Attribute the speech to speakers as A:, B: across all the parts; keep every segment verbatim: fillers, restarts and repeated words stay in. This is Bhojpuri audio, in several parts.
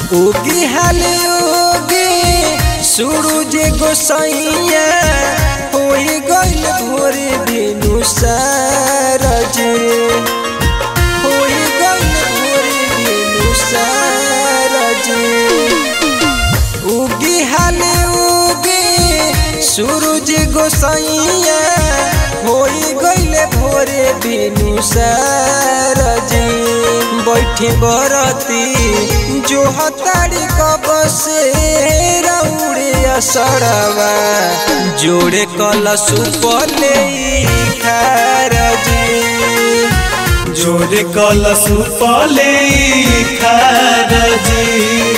A: उगी हाले उगी सूरज गोसाइया होई गइल भोरे बिनु सारज होई गइल भोरे बिनु सारज उगी हाले उगी सूरज गोसाइया होई गइल भोरे बिनु सारज बैठी बरती जो हताड़ी कब से रउड़े असरवा जोड़े कलश पले खारजी
B: जोड़े कलश पले खारजी।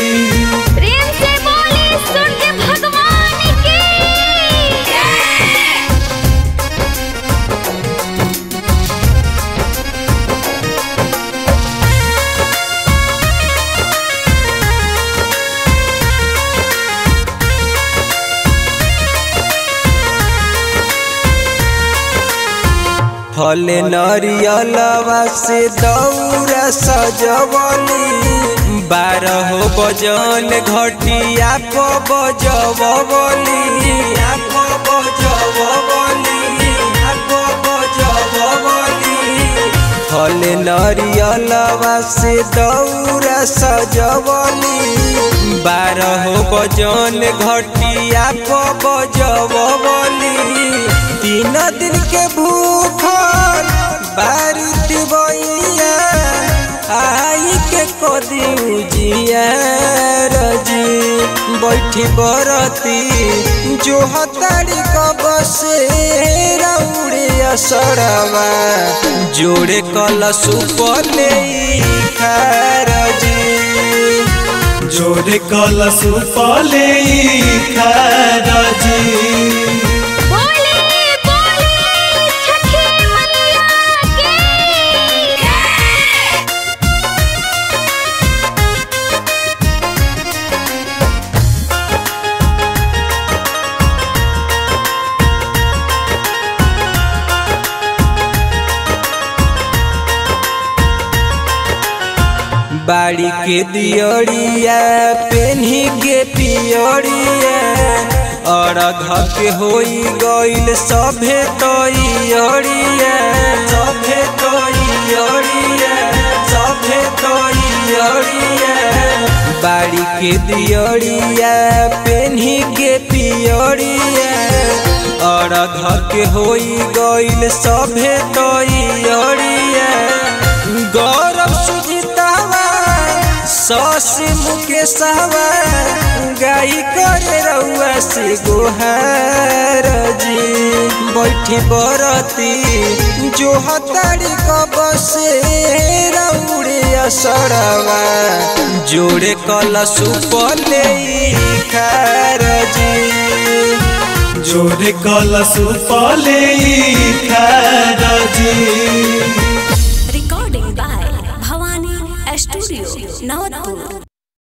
A: फल नरियलवा से दौरा सजवली बारह बजन घटिया को बजवली को बजवली को बजवली फल नरियलवा से दौरा सजवली बारह बजन घटिया को बजवली तीन दिन के भूखल बारिश बइया आई के कदी उजिया रजी बैठी बरती जो हताड़ी कब से रउड़े असरवा जोड़े कलश पले खारजी
B: जोड़े कलश पले खारजी।
A: बाड़ी के दियरिया पेन्ही के पियरिया और के होई गइल सभे तैयारिया सभे तैयारिया सभे तैयारिया बाड़ी के दियरिया पेन्ही के पियरिया और के होई गइल सभे तैयारिया गौरव ससी मुकेशवा गाई करे रउआ से गोहार जी बैठी बरती जो हताड़ी कब से रउड़े असरवा जोड़े कलश पले खारजी
B: जोड़े कलश पले खारजी।
C: Recording by Bhavani studio Navatpur.